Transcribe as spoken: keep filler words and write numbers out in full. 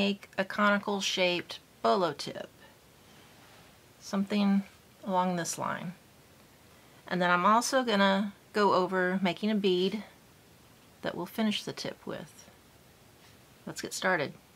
make a conical shaped bolo tip. Something along this line. And then I'm also going to go over making a bead that we'll finish the tip with. Let's get started.